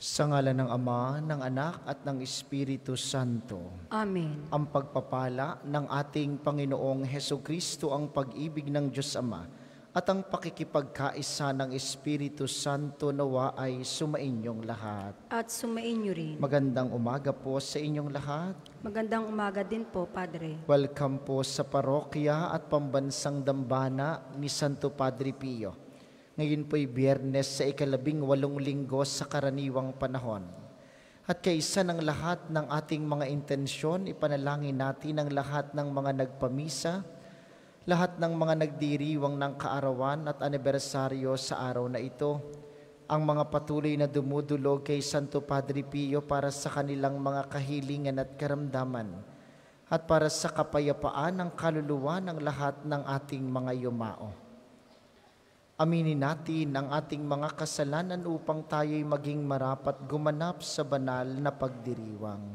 Sa ngalan ng Ama, ng Anak, at ng Espiritu Santo. Amen. Ang pagpapala ng ating Panginoong Hesukristo, ang pag-ibig ng Diyos Ama, at ang pakikipagkaisa ng Espiritu Santo nawa ay sumainyong lahat. At sumainyo rin. Magandang umaga po sa inyong lahat. Magandang umaga din po, Padre. Welcome po sa parokya at pambansang dambana ni Santo Padre Pio. Ngayon po'y Biyernes sa 18 linggo sa karaniwang panahon. At kaysa ng lahat ng ating mga intensyon, ipanalangin natin ang lahat ng mga nagpamisa, lahat ng mga nagdiriwang ng kaarawan at anibersaryo sa araw na ito, ang mga patuloy na dumudulog kay Santo Padre Pio para sa kanilang mga kahilingan at karamdaman, at para sa kapayapaan ng kaluluwa ng lahat ng ating mga yumao. Aminin natin ang ating mga kasalanan upang tayo'y maging marapat gumanap sa banal na pagdiriwang.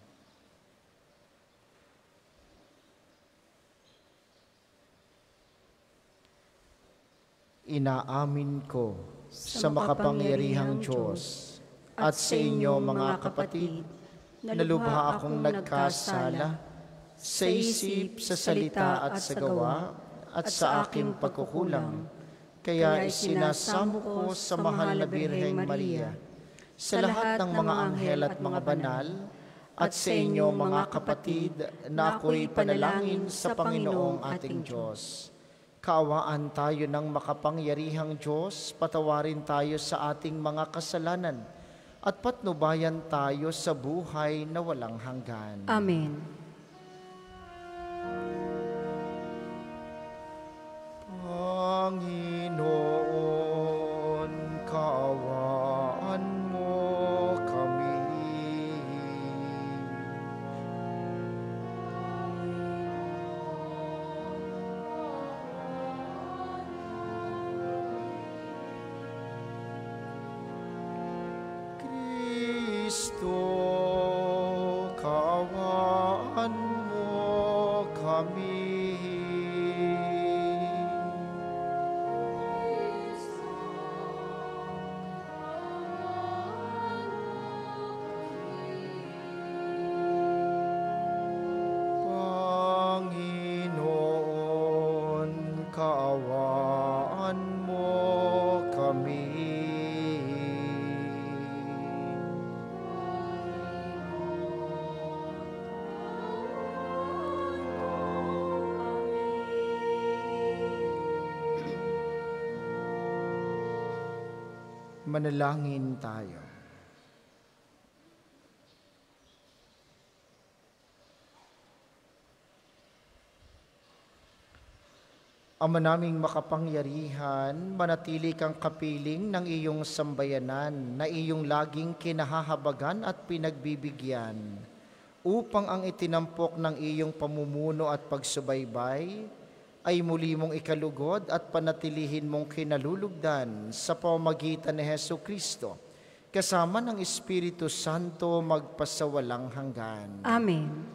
Inaamin ko sa makapangyarihang Diyos at sa inyo mga kapatid, na lubha akong nagkasala sa isip, sa salita at sa gawa at sa aking pagkukulang. Kaya isinasamo ko sa mahal na Birheng Maria, sa lahat ng mga anghel at mga banal, at sa inyo mga kapatid, na ako'y panalangin sa Panginoong ating Diyos. Kaawaan tayo ng makapangyarihang Diyos, patawarin tayo sa ating mga kasalanan, at patnubayan tayo sa buhay na walang hanggan. Amen. Panginoon, kaawaan mo kami. Kristo, kaawaan mo kami. Kaawaan mo kami. Manalangin tayo. Ama naming makapangyarihan, manatili kang kapiling ng iyong sambayanan na iyong laging kinahahabagan at pinagbibigyan, upang ang itinampok ng iyong pamumuno at pagsubaybay ay muli mong ikalugod at panatilihin mong kinalulugdan sa pamamagitan ni Hesukristo, kasama ng Espiritu Santo magpasawalang hanggan. Amen.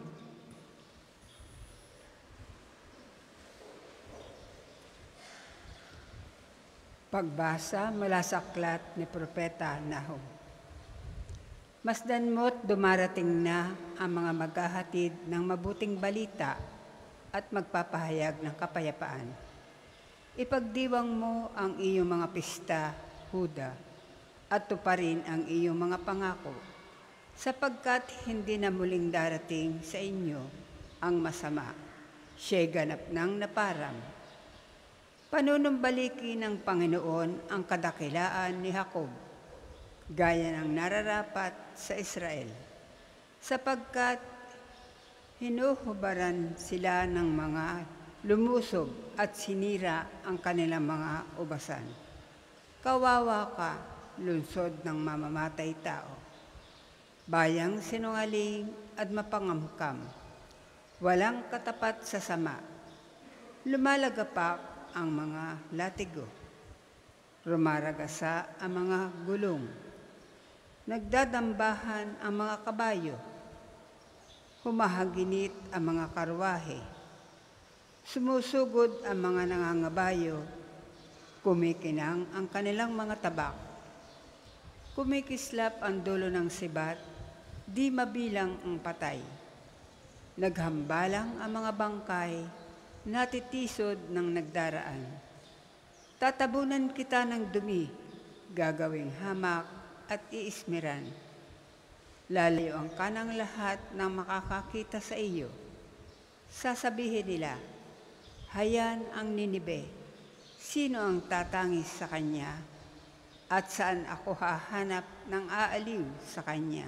Pagbasa mula sa aklat ni Propeta Nahum. Masdan mo't dumarating na ang mga maghahatid ng mabuting balita at magpapahayag ng kapayapaan. Ipagdiwang mo ang iyong mga pista, Huda, at tuparin ang iyong mga pangako, sapagkat hindi na muling darating sa inyo ang masama. Siya'y ganap ng naparang. Panunumbalikin ng Panginoon ang kadakilaan ni Jacob, gaya ng nararapat sa Israel, sapagkat hinuhubaran sila ng mga lumusob at sinira ang kanilang mga ubasan. Kawawa ka, lungsod ng mamamatay tao, bayang sinungaling at mapangamkam, walang katapat sa sama, lumalagapak ang mga latigo, rumaragasa ang mga gulong, nagdadambahan ang mga kabayo, humahaginit ang mga karwahe, Sumusugod ang mga nangangabayo, kumikinang ang kanilang mga tabak. Kumikislap ang dulo ng sibat, di mabilang ang patay. Naghambalang ang mga bangkay, natitisod ng nagdaraan. Tatabunan kita ng dumi, gagawing hamak at iismiran. Lalayo ang kanang lahat ng makakakita sa iyo. Sasabihin nila, hayan ang Ninibe, sino ang tatangis sa kanya? At saan ako hahanap ng aaliw sa kanya?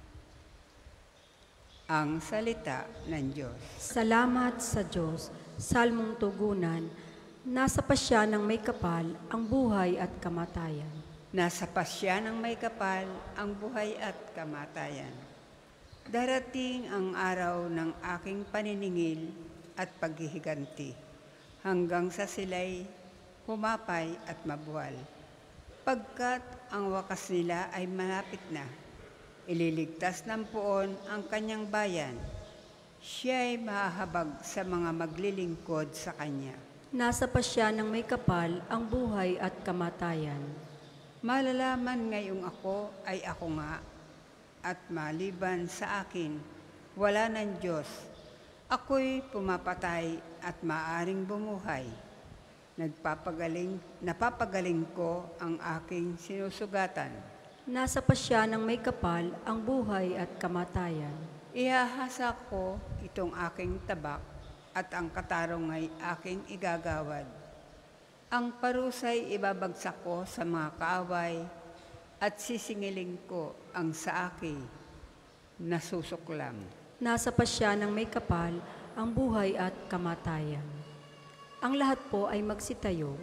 Ang salita ng Diyos. Salamat sa Diyos. Salmong tugunan, nasa pasya ng may kapal ang buhay at kamatayan. Nasa pasya ng may kapal ang buhay at kamatayan. Darating ang araw ng aking paniningil at paghihiganti, hanggang sa sila'y humapay at mabuwal. Pagkat ang wakas nila ay malapit na, ililigtas ng puon ang kanyang bayan. Siya'y mahahabag sa mga maglilingkod sa kanya. Nasa pasya ng may kapal ang buhay at kamatayan. Malalaman ngayong ako ay ako nga, at maliban sa akin, wala ng Diyos. Ako'y pumapatay at maaring bumuhay. Napapagaling ko ang aking sinusugatan. Nasa pasya ng may kapal ang buhay at kamatayan. Ihahasa ko itong aking tabak at ang katarong ay aking igagawad. Ang parusay ibabagsak ko sa mga kaaway at sisingiling ko ang sa akin nasusuklam. Nasa pasya ng may kapal ang buhay at kamatayan. Ang lahat po ay magsitayo.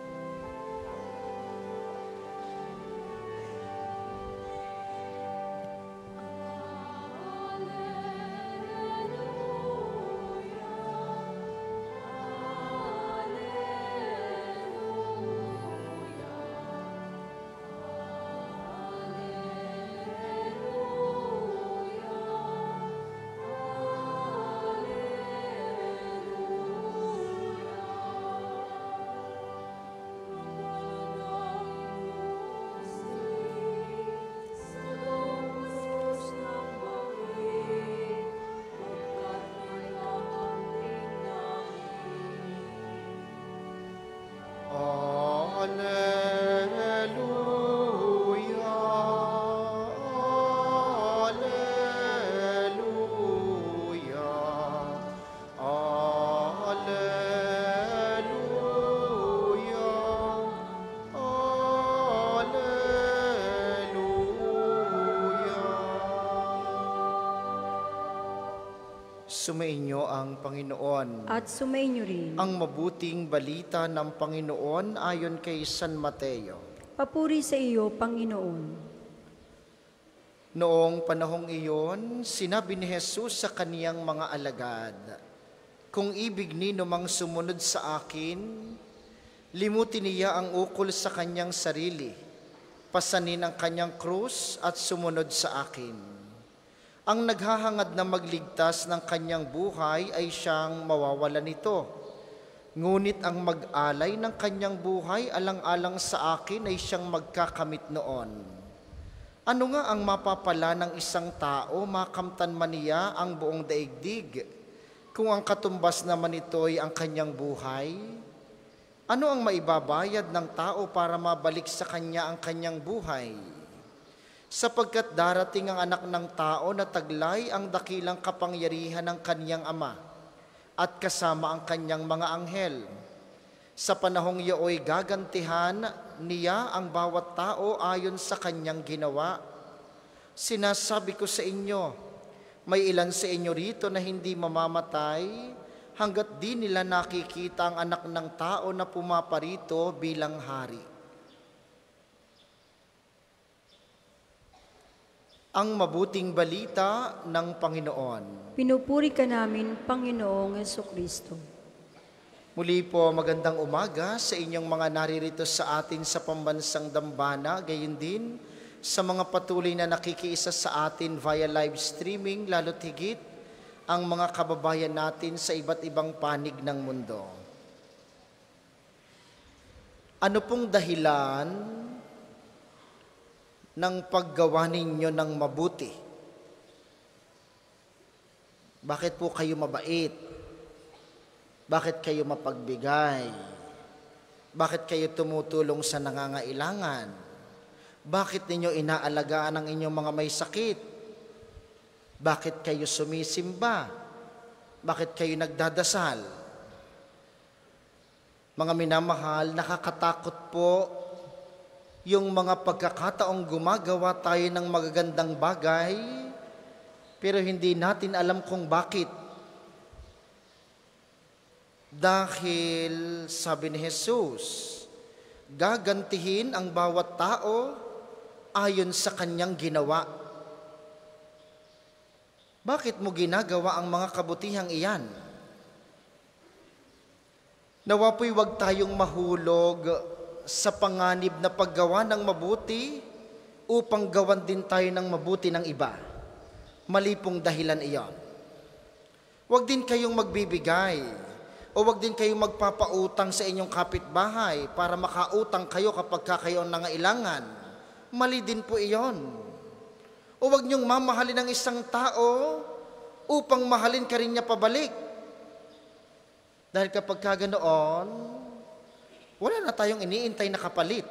Sumainyo ang Panginoon. At sumainyo rin. Ang mabuting balita ng Panginoon ayon kay San Mateo. Papuri sa iyo, Panginoon. Noong panahong iyon, sinabi ni Jesus sa kaniyang mga alagad, "Kung ibig nino mang sumunod sa akin, limutin niya ang ukol sa kanyang sarili, pasanin ang kanyang krus at sumunod sa akin. Ang naghahangad na magligtas ng kanyang buhay ay siyang mawawalan nito. Ngunit ang mag-alay ng kanyang buhay alang-alang sa akin ay siyang magkakamit noon. Ano nga ang mapapala ng isang tao makamtan man niya ang buong daigdig, kung ang katumbas naman ito'y ang kanyang buhay? Ano ang maibabayad ng tao para mabalik sa kanya ang kanyang buhay? Sapagkat darating ang anak ng tao na taglay ang dakilang kapangyarihan ng kaniyang ama at kasama ang kanyang mga anghel. Sa panahong iyo'y gagantihan niya ang bawat tao ayon sa kanyang ginawa. Sinasabi ko sa inyo, may ilan sa inyo rito na hindi mamamatay hanggat di nila nakikita ang anak ng tao na pumaparito bilang hari." Ang mabuting balita ng Panginoon. Pinupuri ka namin, Panginoong Jesucristo. Muli po, magandang umaga sa inyong mga naririto sa atin sa pambansang dambana, gayon din sa mga patuloy na nakikiisa sa atin via live streaming, lalo't higit ang mga kababayan natin sa iba't ibang panig ng mundo. Ano pong dahilan ng paggawa ninyo ng mabuti? Bakit po kayo mabait? Bakit kayo mapagbigay? Bakit kayo tumutulong sa nangangailangan? Bakit ninyo inaalagaan ang inyong mga may sakit? Bakit kayo sumisimba? Bakit kayo nagdadasal? Mga minamahal, nakakatakot po yung mga pagkakataong gumagawa tayo ng magagandang bagay, pero hindi natin alam kung bakit. Dahil, sabi ni Jesus, gagantihin ang bawat tao ayon sa kanyang ginawa. Bakit mo ginagawa ang mga kabutihang iyan? Nawa po'y huwag tayong mahulog sa panganib na paggawa ng mabuti upang gawan din tayo ng mabuti ng iba. Mali pong dahilan iyon. Huwag din kayong magbibigay o huwag din kayong magpapautang sa inyong kapitbahay para makautang kayo kapag kayo ang nangailangan. Mali din po iyon. O huwag niyong mamahalin ang isang tao upang mahalin ka rin niya pabalik. Dahil kapag kaganoon, wala na tayong iniintay na kapalit.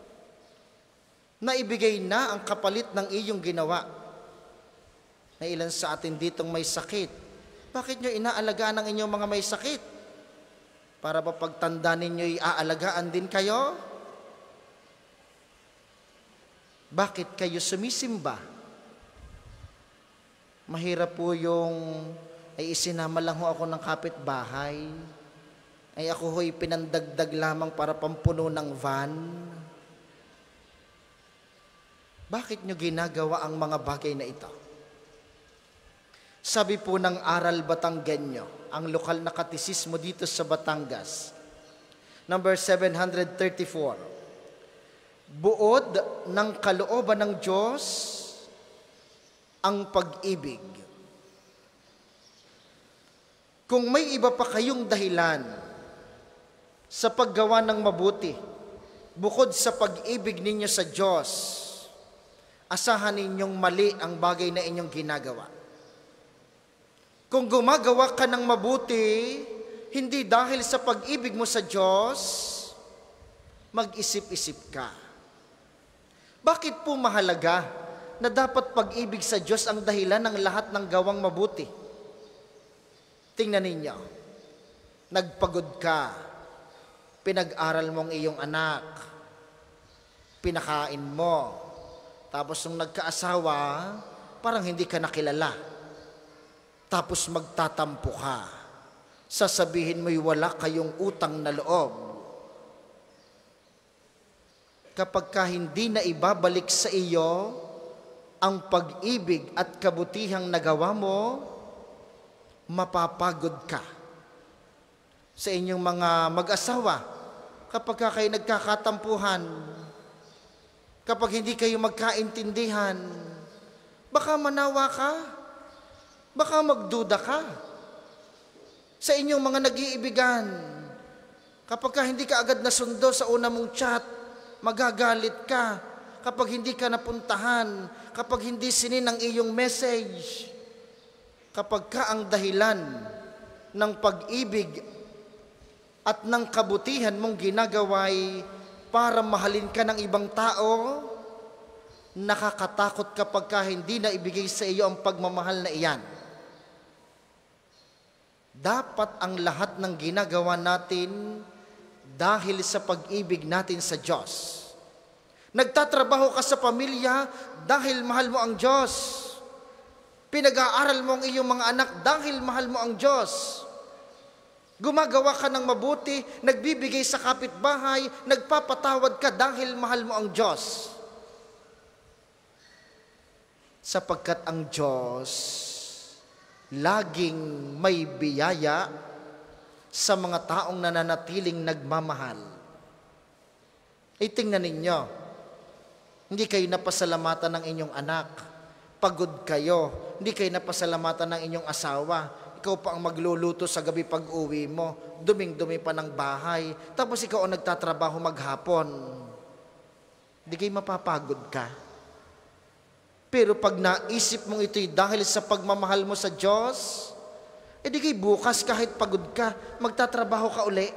Naibigay na ang kapalit ng iyong ginawa. Na ilan sa atin ditong may sakit. Bakit niyo inaalagaan ang inyong mga may sakit? Para ba pagtanda ninyo iaalagaan din kayo? Bakit kayo sumisimba? Mahirap po yung, ay isinama lang ho ako ng kapitbahay. Ay ako ho'y pinandagdag lamang para pampuno ng van. Bakit nyo ginagawa ang mga bagay na ito? Sabi po ng Aral Batanggenyo, ang lokal na katisismo dito sa Batangas, number 734, buod ng kalooban ng Diyos ang pag-ibig. Kung may iba pa kayong dahilan sa paggawa ng mabuti, bukod sa pag-ibig ninyo sa Diyos, asahan ninyong mali ang bagay na inyong ginagawa. Kung gumagawa ka ng mabuti, hindi dahil sa pag-ibig mo sa Diyos, mag-isip-isip ka. Bakit po mahalaga na dapat pag-ibig sa Diyos ang dahilan ng lahat ng gawang mabuti? Tingnan ninyo, nagpagod ka, pinag-aral mong iyong anak, pinakain mo, tapos nung nagkaasawa, parang hindi ka nakilala. Tapos magtatampo ka. Sasabihin mo'y wala kayong utang na loob. Kapag ka hindi na ibabalik sa iyo ang pag-ibig at kabutihang nagawa mo, mapapagod ka. Sa inyong mga mag-asawa, kapag ka kayo nagkakatampuhan, kapag hindi kayo magkaintindihan, baka manawa ka. Baka magduda ka sa inyong mga nag-iibigan. Kapag ka hindi ka agad nasundo sa una mong chat, magagalit ka. Kapag hindi ka napuntahan, kapag hindi sinin ang iyong message, kapag ka ang dahilan ng pag-ibig at ng kabutihan mong ginagaway para mahalin ka ng ibang tao, nakakatakot kapag ka hindi na ibigay sa iyo ang pagmamahal na iyan. Dapat ang lahat ng ginagawa natin dahil sa pag-ibig natin sa Diyos. Nagtatrabaho ka sa pamilya dahil mahal mo ang Diyos. Pinag-aaral mo ang iyong mga anak dahil mahal mo ang Diyos. Gumagawa ka ng mabuti, nagbibigay sa kapitbahay, nagpapatawad ka dahil mahal mo ang Diyos. Sapagkat ang Diyos laging may biyaya sa mga taong nananatiling nagmamahal. Tingnan ninyo, hindi kayo napasalamatan ng inyong anak, pagod kayo, hindi kayo napasalamatan ng inyong asawa, ikaw pa ang magluluto sa gabi pag uwi mo, duming-dumi pa ng bahay, tapos ikaw ang nagtatrabaho maghapon. Hindi kayo mapapagod ka. Pero pag naisip mong ito'y dahil sa pagmamahal mo sa Diyos, edi kay bukas kahit pagod ka, magtatrabaho ka uli.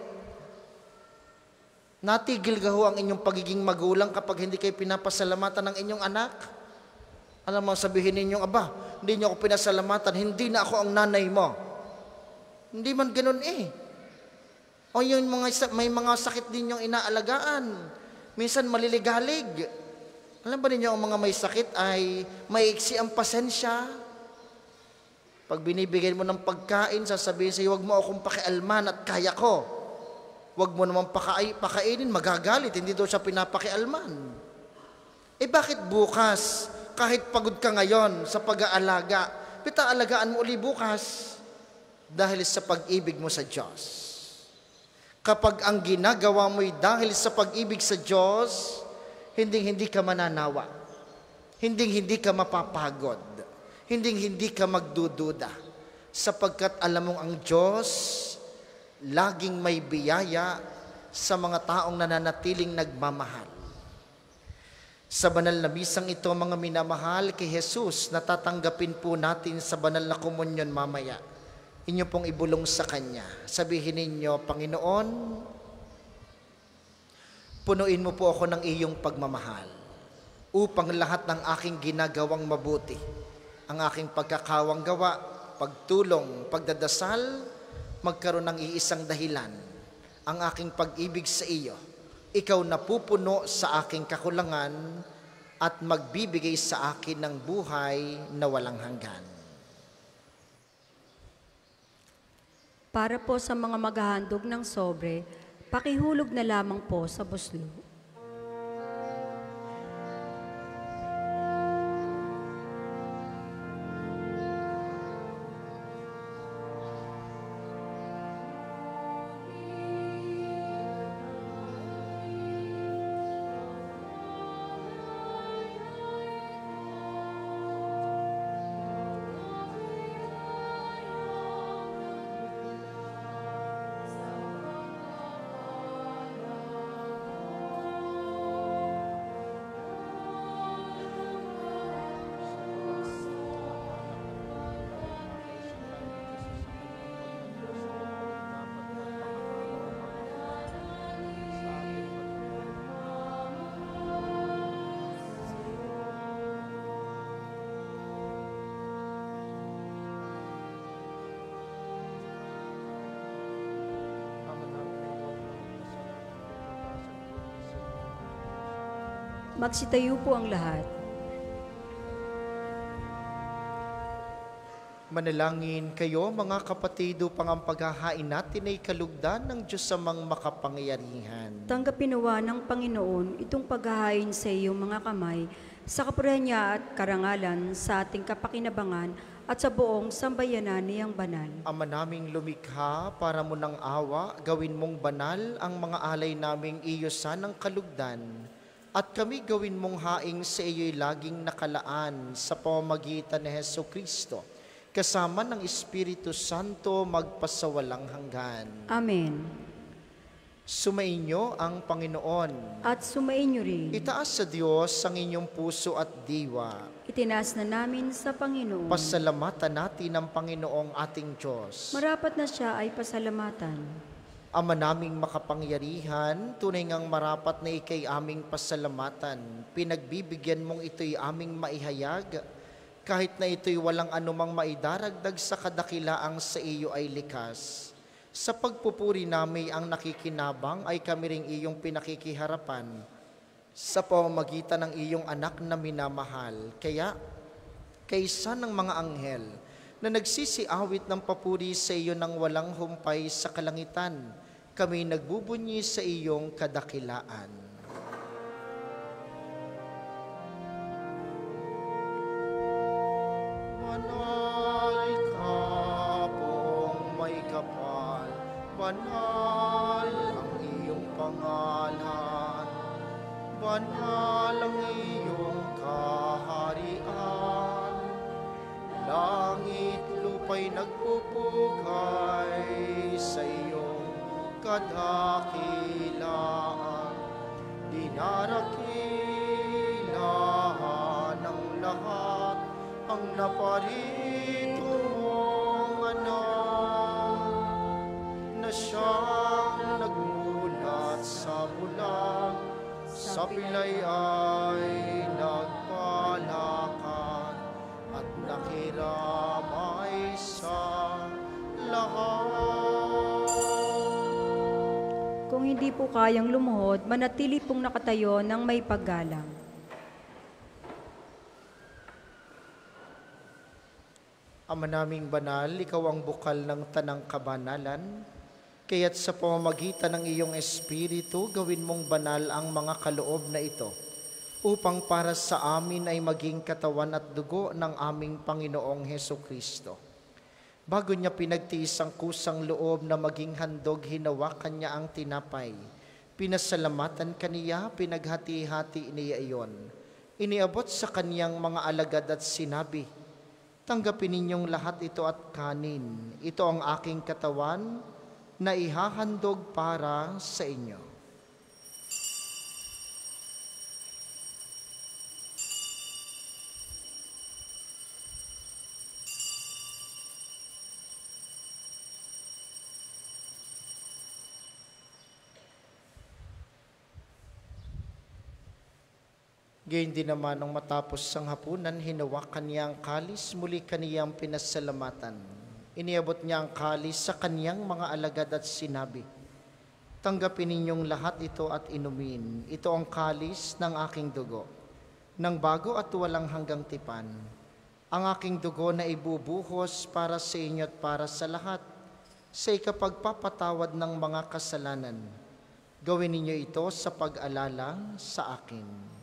Natigil ka ho ang inyong pagiging magulang kapag hindi kayo pinapasalamatan ng inyong anak? Alam mo, sabihin ninyong, aba, hindi niyo ako pinasalamatan, hindi na ako ang nanay mo. Hindi man ganun eh. O yung may mga sakit din yung inaalagaan. Minsan maliligalig. Alam ba ninyo, ang mga may sakit ay maiksi ang pasensya. Pag binibigyan mo ng pagkain, sasabihin sa'yo, huwag mo akong pakialman at kaya ko. Huwag mo naman pakainin, magagalit, hindi daw siya pinapakialman. Eh bakit bukas, kahit pagod ka ngayon sa pag-aalaga, alagaan mo uli bukas dahil sa pag-ibig mo sa Diyos. Kapag ang ginagawa mo'y dahil sa pag-ibig sa Diyos, hindi ka mananawa, hindi ka mapapagod, hindi ka magdududa, sapagkat alam mong ang Diyos laging may biyaya sa mga taong nananatiling nagmamahal. Sa banal na misang ito, mga minamahal, kay Jesus, natatanggapin po natin sa banal na komunyon mamaya. Inyo pong ibulong sa Kanya. Sabihin ninyo, Panginoon, punuin mo po ako ng iyong pagmamahal upang lahat ng aking ginagawang mabuti, ang aking pagkakawang gawa, pagtulong, pagdadasal, magkaroon ng iisang dahilan, ang aking pag-ibig sa iyo. Ikaw na pupuno sa aking kakulangan at magbibigay sa akin ng buhay na walang hanggan. Para po sa mga maghahandog ng sobre, pakihulog na lamang po sa buslo. Magsitayo po ang lahat. Manalangin kayo, mga kapatid, upang ang paghahain natin ay kalugdan ng Diyos amang makapangyarihan. Tanggapin nawa ng Panginoon itong paghahain sa iyong mga kamay, sa kapurihan niya at karangalan, sa ating kapakinabangan at sa buong sambayanan niyang banal. Ama naming lumikha, para mo ng awa, gawin mong banal ang mga alay naming iyo sanang kalugdan. At kami gawin mong haing sa iyo'y laging nakalaan sa pamamagitan ni Hesus Kristo, kasama ng Espiritu Santo magpasawalang hanggan. Amen. Sumainyo ang Panginoon. At sumainyo rin. Itaas sa Diyos ang inyong puso at diwa. Itinaas na namin sa Panginoon. Pasalamatan natin ang Panginoong ating Diyos. Marapat na siya ay pasalamatan. Ama naming makapangyarihan, tunay ngang marapat na ikay aming pasalamatan. Pinagbibigyan mong ito'y aming maihayag, kahit na ito'y walang anumang maidaragdag sa kadakilaang sa iyo ay likas. Sa pagpupuri namin ang nakikinabang ay kami ring iyong pinakikiharapan sa pamamagitan ng iyong anak na minamahal. Kaya, kaysa ng mga anghel na nagsisiawit ng papuri sa iyo ng walang humpay sa kalangitan, kami nagbubunyi sa iyong kadakilaan. Banal ka pong may kapal, banal ang iyong pangalan, banal ang iyong kaharian, langit lupa'y nagpupugay sa iyong kadakilaan, dinarakilahan ng lahat ang naparito mong anak na siyang nagmulat sa bulag, sa pilay ay nagpalakad at nakiramay sa lahat. Kung hindi po kayang lumuhod, manatili pong nakatayo ng may paggalang. Ama naming banal, ikaw ang bukal ng tanang kabanalan, kaya't sa pamamagitan ng iyong Espiritu, gawin mong banal ang mga kaloob na ito, upang para sa amin ay maging katawan at dugo ng aming Panginoong Hesukristo. Bago niya pinagtiis ang kusang loob na maging handog, hinawakan niya ang tinapay. Pinasalamatan kaniya, pinaghati-hati niya iyon. Iniabot sa kaniyang mga alagad at sinabi, "Tanggapin ninyong lahat ito at kanin. Ito ang aking katawan na ihahandog para sa inyo." Gayon din naman nung matapos ang hapunan, hinawakan niya ang kalis, muli kaniyang pinasalamatan. Iniabot niya ang kalis sa kaniyang mga alagad at sinabi, "Tanggapin ninyong lahat ito at inumin. Ito ang kalis ng aking dugo, ng bago at walang hanggang tipan. Ang aking dugo na ibubuhos para sa inyo at para sa lahat, sa ikapagpapatawad ng mga kasalanan. Gawin ninyo ito sa pag-alala sa akin."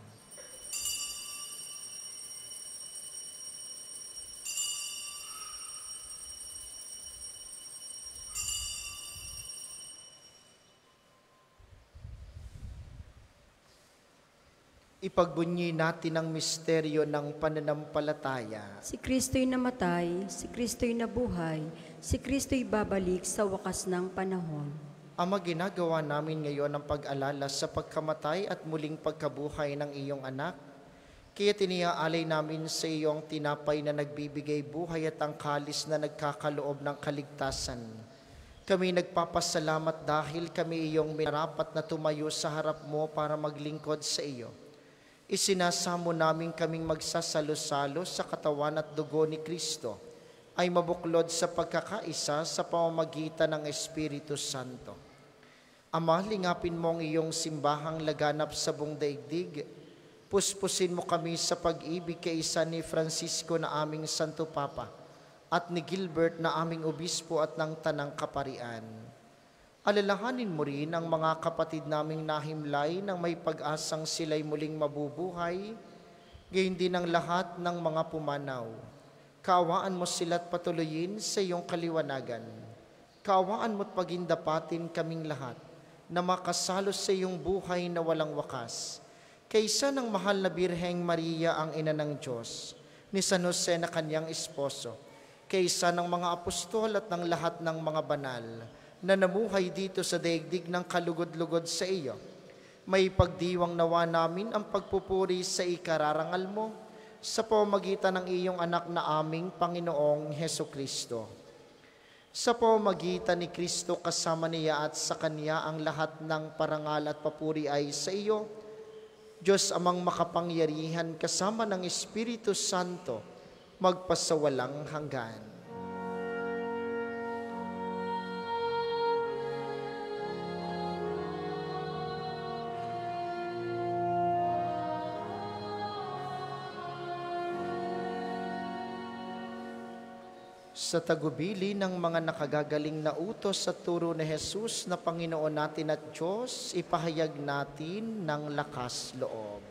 Ipagbunyi natin ang misteryo ng pananampalataya. Si Kristo'y namatay, si Kristo'y nabuhay, si Kristo'y babalik sa wakas ng panahon. Ama, ginagawa namin ngayon ang pag-alala sa pagkamatay at muling pagkabuhay ng iyong anak. Kaya tiniaalay namin sa iyong tinapay na nagbibigay buhay at ang kalis na nagkakaloob ng kaligtasan. Kami nagpapasalamat dahil kami iyong minarapat na tumayo sa harap mo para maglingkod sa iyo. Isinasamo namin kaming magsasalo-salo sa katawan at dugo ni Kristo ay mabuklod sa pagkakaisa sa pamamagitan ng Espiritu Santo. Ama, lingapin mo ang iyong simbahang laganap sa buong daigdig. Puspusin mo kami sa pag-ibig kaisa ni Francisco na aming Santo Papa at ni Gilbert na aming obispo at ng Tanang Kaparian. Alalahanin mo rin ang mga kapatid naming nahimlay nang may pag-asang sila'y muling mabubuhay, gayon din ang lahat ng mga pumanaw. Kaawaan mo sila't patuloyin sa iyong kaliwanagan. Kaawaan mo't pagindapatin kaming lahat na makasalo sa iyong buhay na walang wakas. Kaysa ng mahal na Birheng Maria ang ina ng Diyos, ni San Jose na kanyang esposo, kaysa ng mga apostol at ng lahat ng mga banal, na namuhay dito sa daigdig ng kalugod-lugod sa iyo. May pagdiwang nawa namin ang pagpupuri sa ikararangal mo sa pamamagitan ng iyong anak na aming Panginoong Hesukristo. Sa pamamagitan ni Kristo kasama niya at sa Kanya ang lahat ng parangal at papuri ay sa iyo, Diyos amang makapangyarihan kasama ng Espiritu Santo, magpasawalang hanggan. Sa tagubili ng mga nakagagaling na utos sa turo ni Jesus na Panginoon natin at Diyos, ipahayag natin ng lakas loob.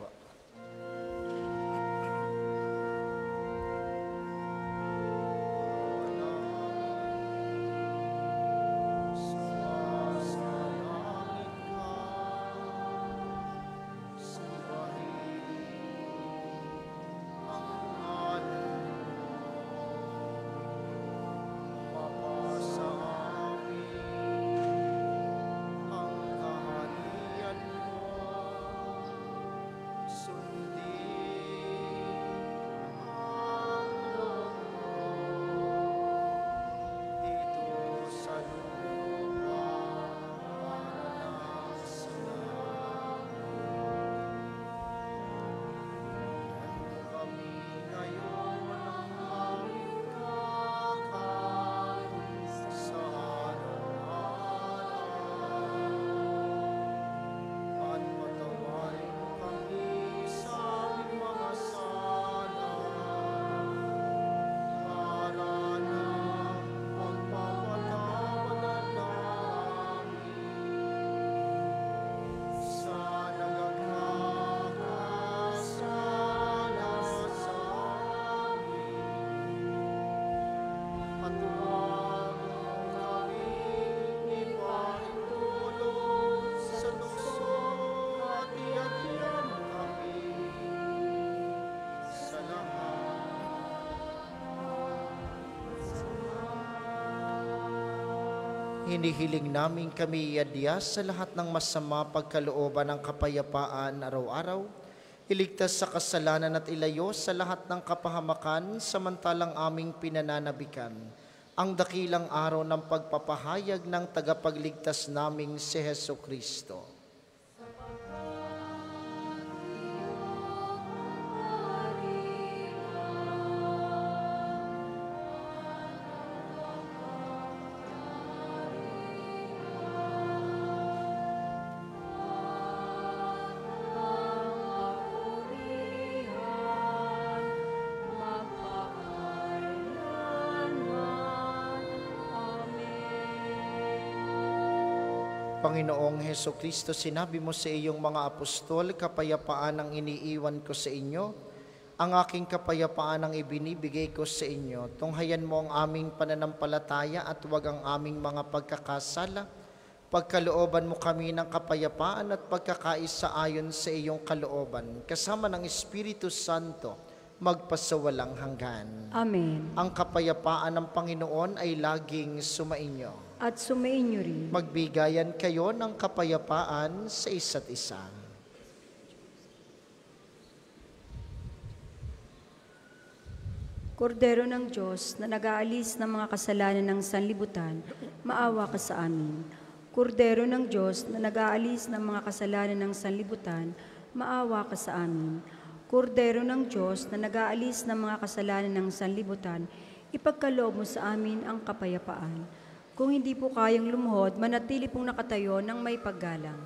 Hinihiling namin kami iadya sa lahat ng masama pagkalooban ng kapayapaan araw-araw, iligtas sa kasalanan at ilayo sa lahat ng kapahamakan samantalang aming pinananabikan ang dakilang araw ng pagpapahayag ng tagapagligtas naming si Heso Kristo. Panginoong Heso Kristo, sinabi mo sa iyong mga apostol, kapayapaan ang iniiwan ko sa inyo, ang aking kapayapaan ang ibinibigay ko sa inyo. Tunghayan mo ang aming pananampalataya at huwag ang aming mga pagkakasala. Pagkalooban mo kami ng kapayapaan at pagkakaisa ayon sa iyong kalooban, kasama ng Espiritu Santo, magpasawalang hanggan. Amen. Ang kapayapaan ng Panginoon ay laging sumainyo. At sumainyo rin. Magbigayan kayo ng kapayapaan sa isa't isa. Kordero ng Diyos na nag-aalis ng mga kasalanan ng sanlibutan, maawa ka sa amin. Kordero ng Diyos na nag-aalis ng mga kasalanan ng sanlibutan, maawa ka sa amin. Kordero ng Diyos na nag-aalis ng mga kasalanan ng sanlibutan, ipagkaloob mo sa amin ang kapayapaan. Kung hindi po kayang lumuhod, manatili pong nakatayo ng may paggalang.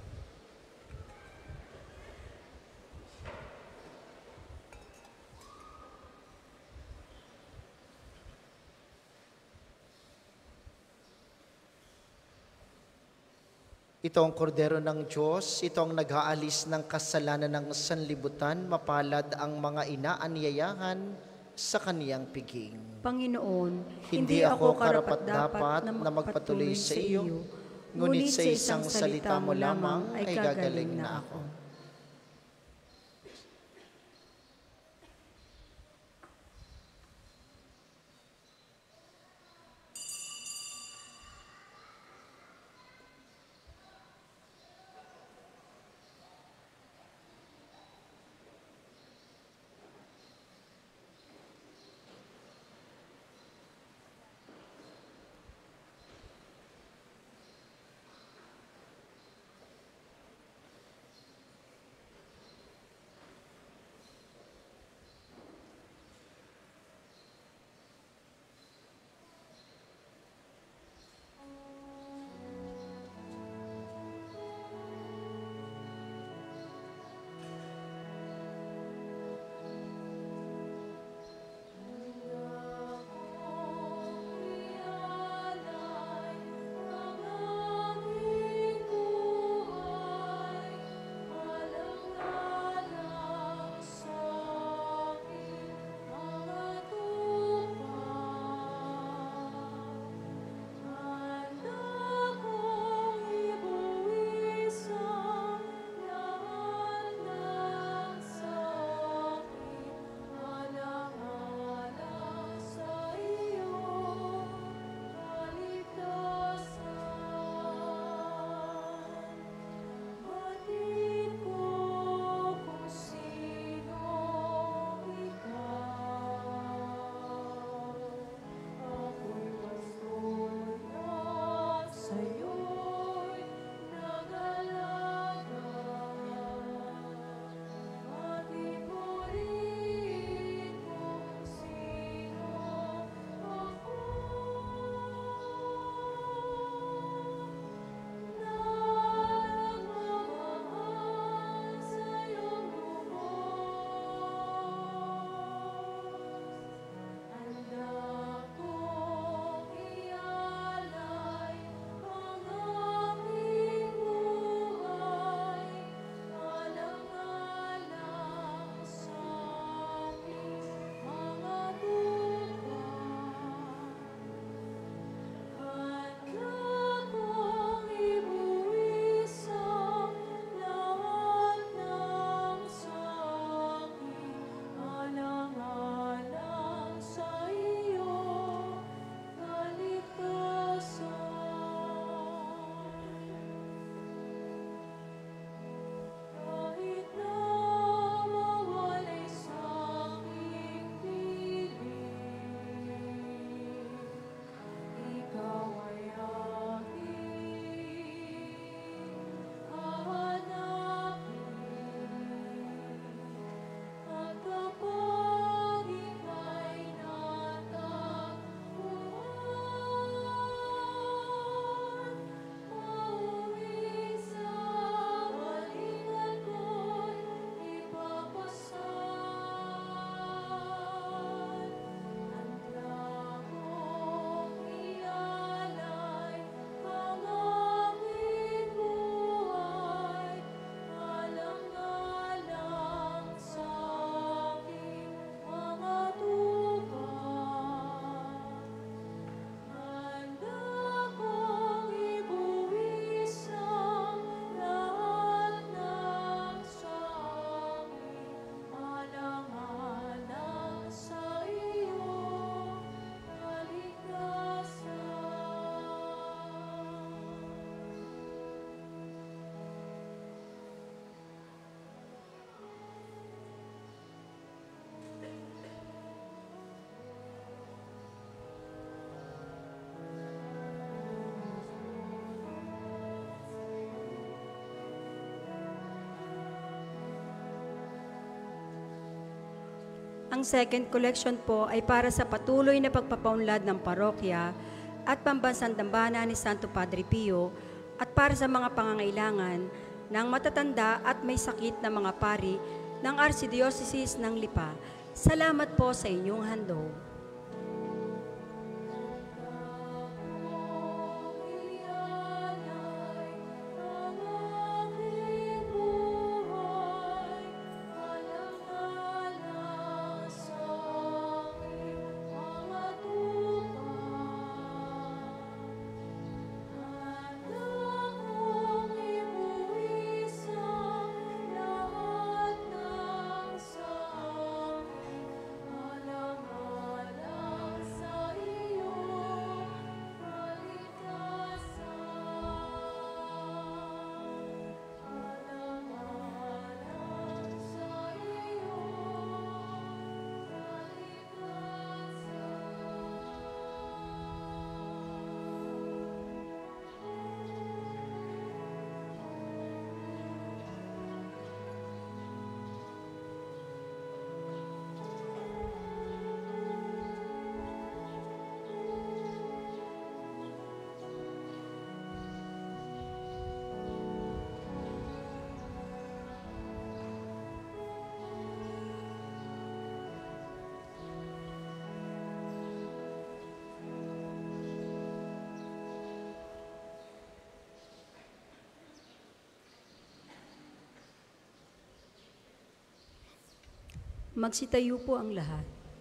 Ito ang kordero ng Diyos, ito ang nag-aalis ng kasalanan ng sanlibutan, mapalad ang mga inaanyayahan sa kaniyang piging. Panginoon, Hindi ako karapat-dapat na magpatuloy sa iyo, ngunit sa isang salita mo lamang ay gagaling na ako. Ang second collection po ay para sa patuloy na pagpapaunlad ng parokya at pambansang dambana ni Santo Padre Pio at para sa mga pangangailangan ng matatanda at may sakit na mga pari ng Archdiocese ng Lipa. Salamat po sa inyong handog. Magsitayo po ang lahat.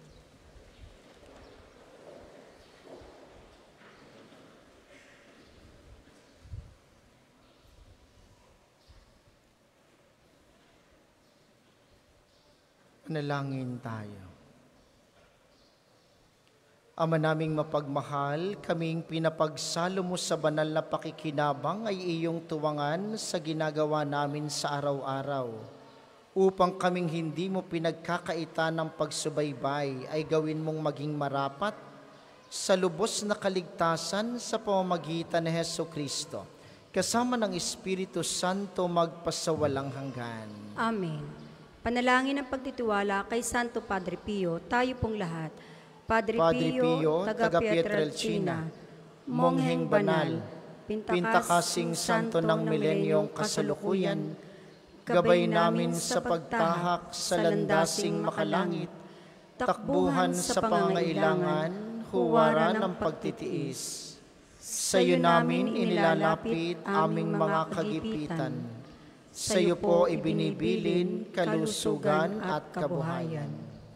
Manalangin tayo. Ama naming mapagmahal, kaming pinapagsalo mo sa banal na pakikinabang ay iyong tuwangan sa ginagawa namin sa araw-araw. Upang kaming hindi mo pinagkakaitan ng pagsubaybay ay gawin mong maging marapat sa lubos na kaligtasan sa pamamagitan ni Hesukristo, kasama ng Espiritu Santo magpasawalang hanggan. Amen. Panalangin ng pagtitiwala kay Santo Padre Pio, tayo pong lahat. Padre Pio, taga Pietrelcina, Mongheng Banal, Pintakasing Santo ng Milenyong Kasalukuyan, gabay namin sa pagtahak sa landasing makalangit, takbuhan sa pangangailangan, huwaran ng pagtitiis. Sa iyo namin inilalapit aming mga kagipitan. Sa iyo po ibinibilin kalusugan at kabuhayan.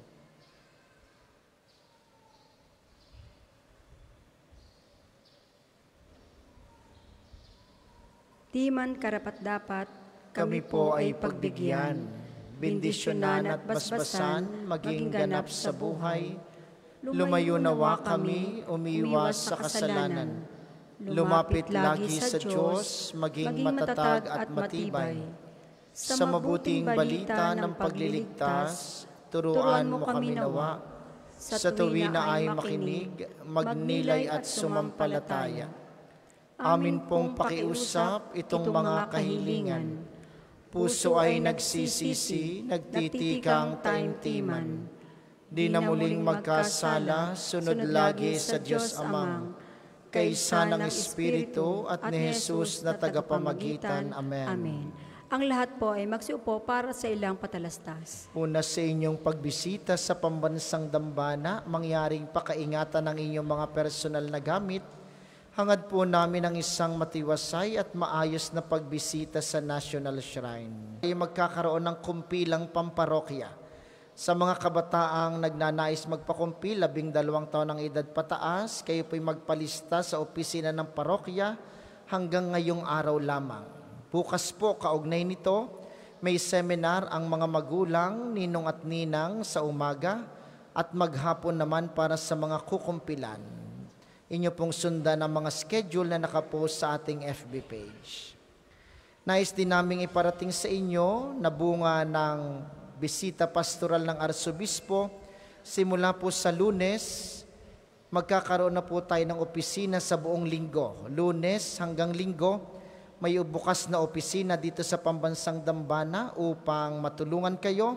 Di man karapat-dapat, kami po ay pagbigyan, bendisyonan at basbasan, maging ganap sa buhay. Lumayo nawa kami, umiwas sa kasalanan. Lumapit lagi sa Diyos, maging matatag at matibay. Sa mabuting balita ng pagliligtas, turuan mo kami nawa. Sa tuwi na ay makinig, magnilay at sumampalataya. Amin pong pakiusap itong mga kahilingan. Puso ay nagsisisi, nagtitikang taimtiman. Di na muling magkasala, sunod lagi sa Diyos Amang, kaysa ng Espiritu at ni Jesus na tagapamagitan. Amen. Amen. Ang lahat po ay magsiupo para sa ilang patalastas. Una sa inyong pagbisita sa pambansang dambana, mangyaring pakaingatan ng inyong mga personal na gamit. Hangad po namin ang isang matiwasay at maayos na pagbisita sa National Shrine. Ay magkakaroon ng kumpilang pamparokya. Sa mga kabataang nagnanais magpakumpil, 12 taon ng edad pataas, kayo po'y magpalista sa opisina ng parokya hanggang ngayong araw lamang. Bukas po, kaugnay nito, may seminar ang mga magulang, ninong at ninang sa umaga at maghapon naman para sa mga kukumpilan. Inyo pong sundan ang mga schedule na nakapost sa ating FB page. Nais din naming iparating sa inyo na bunga ng bisita pastoral ng Arsobispo. Simula po sa Lunes, magkakaroon na po tayo ng opisina sa buong linggo. Lunes hanggang Linggo, may bukas na opisina dito sa Pambansang Dambana upang matulungan kayo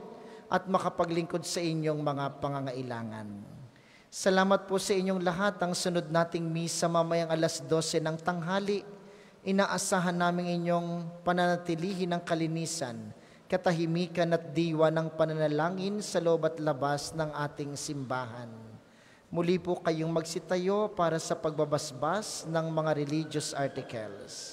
at makapaglingkod sa inyong mga pangangailangan. Salamat po sa inyong lahat. Ang sunod nating misa mamayang 12:00 ng tanghali, inaasahan namin inyong pananatilihin ng kalinisan, katahimikan at diwa ng pananalangin sa loob at labas ng ating simbahan. Muli po kayong magsitayo para sa pagbabasbas ng mga religious articles.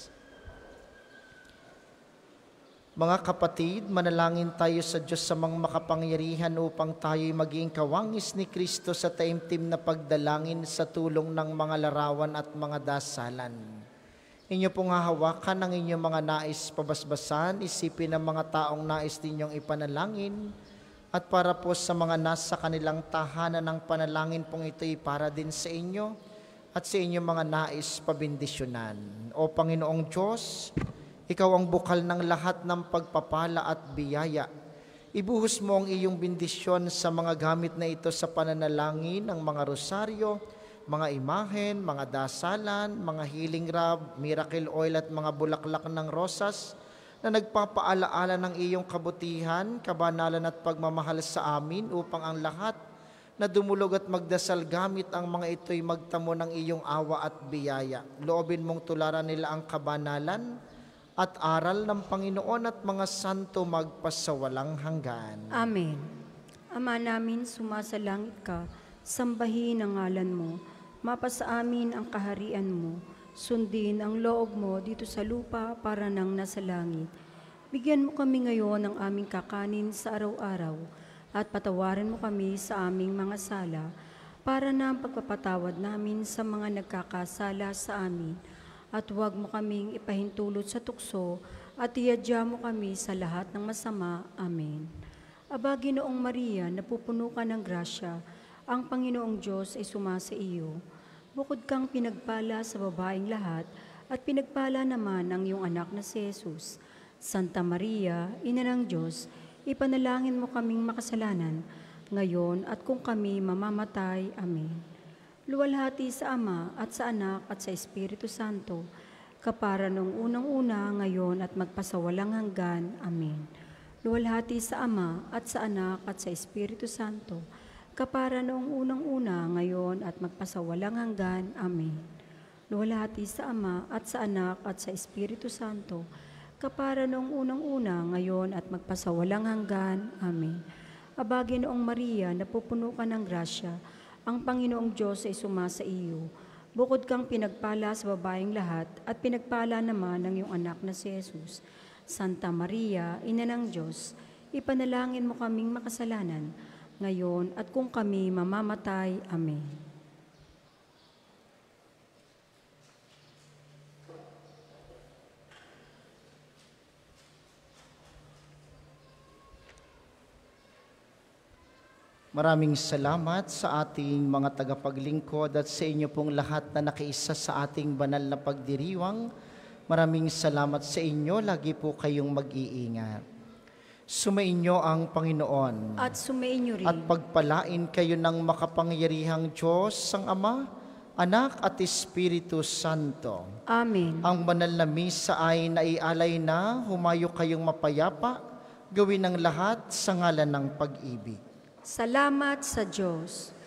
Mga kapatid, manalangin tayo sa Diyos sa mga makapangyarihan upang tayo'y maging kawangis ni Kristo sa taimtim na pagdalangin sa tulong ng mga larawan at mga dasalan. Inyo pong hahawakan ang inyong mga nais pabasbasan, isipin ang mga taong nais ninyong ipanalangin, at para po sa mga nasa kanilang tahanan ng panalangin pong ito'y para din sa inyo at sa inyong mga nais pabindisyonan. O Panginoong Diyos, Ikaw ang bukal ng lahat ng pagpapala at biyaya. Ibuhos mo ang iyong bindisyon sa mga gamit na ito sa pananalangin ng mga rosaryo, mga imahen, mga dasalan, mga healing rub, miracle oil at mga bulaklak ng rosas na nagpapaalaala ng iyong kabutihan, kabanalan at pagmamahal sa amin upang ang lahat na dumulog at magdasal gamit ang mga ito'y magtamo ng iyong awa at biyaya. Loobin mong tularan nila ang kabanalan at aral ng Panginoon at mga santo magpasawalang hanggan. Amen. Ama namin, sumasalangit ka, sambahin ang ngalan mo, mapasa amin ang kaharian mo, sundin ang loob mo dito sa lupa para nang nasa langit. Bigyan mo kami ngayon ng aming kakanin sa araw-araw at patawarin mo kami sa aming mga sala para na ang pagpapatawad namin sa mga nagkakasala sa amin. At huwag mo kaming ipahintulot sa tukso at iadya mo kami sa lahat ng masama. Amen. Aba, Ginoong Maria, napupuno ka ng grasya, ang Panginoong Diyos ay sumasa iyo. Bukod kang pinagpala sa babaeng lahat, at pinagpala naman ang iyong anak na si Jesus. Santa Maria, Ina ng Diyos, ipanalangin mo kaming makasalanan, ngayon at kung kami mamamatay. Amen. Luwalhati sa Ama at sa Anak at sa Espiritu Santo, kapara nung unang-una, ngayon at magpasawalang hanggan. Amen. Luwalhati sa Ama at sa Anak at sa Espiritu Santo, kapara noong unang-una, ngayon at magpasawalang hanggan. Amen. Luwalhati sa Ama at sa Anak at sa Espiritu Santo, kapara noong unang-una, ngayon at magpasawalang hanggan. Amen. Aba, Ginoong Maria, napupuno ka ng grasya, ang Panginoong Diyos ay sumasa iyo. Bukod kang pinagpala sa babaeng lahat, at pinagpala naman ng iyong anak na si Jesus. Santa Maria, Ina ng Diyos, ipanalangin mo kaming makasalanan, ngayon at kung kami mamamatay. Amen. Maraming salamat sa ating mga tagapaglingkod at sa inyo pong lahat na nakiisa sa ating banal na pagdiriwang. Maraming salamat sa inyo, lagi po kayong mag-iingat. Sumainyo ang Panginoon. At sumainyo rin. At pagpalain kayo ng makapangyarihang Diyos, ang Ama, Anak at Espiritu Santo. Amen. Ang banal na misa ay naialay na, humayo kayong mapayapa, gawin ang lahat sa ngalan ng pag-ibig. Salamat sa Diyos.